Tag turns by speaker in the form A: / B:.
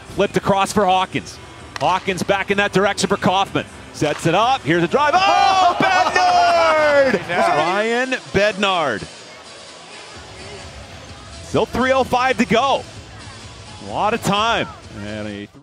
A: Flipped across for Hawkins. Hawkins back in that direction for Kaufman. Sets it up. Here's a drive. Oh, Bednard! Ryan Bednard. Still 3:05 to go. A lot of time. And